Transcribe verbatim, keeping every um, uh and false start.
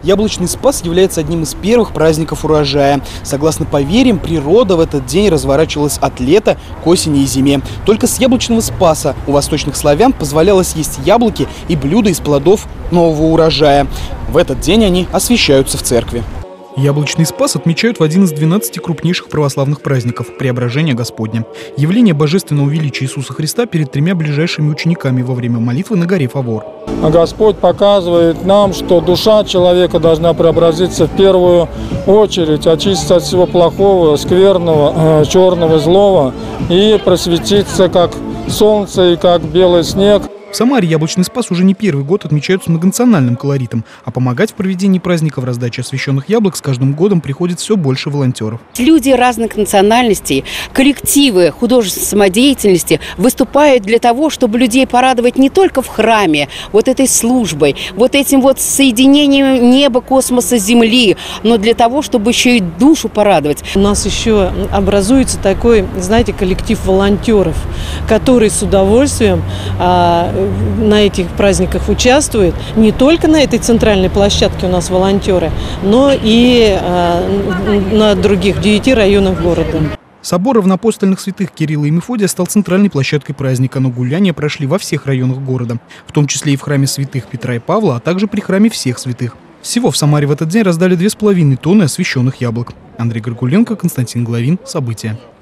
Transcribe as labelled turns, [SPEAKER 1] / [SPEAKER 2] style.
[SPEAKER 1] Яблочный Спас является одним из первых праздников урожая. Согласно поверьям, природа в этот день разворачивалась от лета к осени и зиме. Только с Яблочного Спаса у восточных славян позволялось есть яблоки и блюда из плодов нового урожая. В этот день они освящаются в церкви. Яблочный Спас отмечают в один из двенадцати крупнейших православных праздников – Преображения Господня. Явление божественного величия Иисуса Христа перед тремя ближайшими учениками во время молитвы на горе Фавор.
[SPEAKER 2] Господь показывает нам, что душа человека должна преобразиться в первую очередь, очиститься от всего плохого, скверного, черного, злого и просветиться как солнце и как белый снег.
[SPEAKER 1] В Самаре Яблочный Спас уже не первый год отмечают с многонациональным колоритом, а помогать в проведении праздника в раздаче освященных яблок с каждым годом приходит все больше волонтеров.
[SPEAKER 3] Люди разных национальностей, коллективы художественной самодеятельности выступают для того, чтобы людей порадовать не только в храме, вот этой службой, вот этим вот соединением неба, космоса, земли, но для того, чтобы еще и душу порадовать.
[SPEAKER 4] У нас еще образуется такой, знаете, коллектив волонтеров, который с удовольствием а, на этих праздниках участвует. Не только на этой центральной площадке у нас волонтеры, но и э, на других девяти районах города.
[SPEAKER 1] Собор равноапостольных святых Кирилла и Мефодия стал центральной площадкой праздника, но гуляния прошли во всех районах города, в том числе и в храме святых Петра и Павла, а также при храме всех святых. Всего в Самаре в этот день раздали две с половиной тонны освященных яблок. Андрей Горгуленко, Константин Головин. События.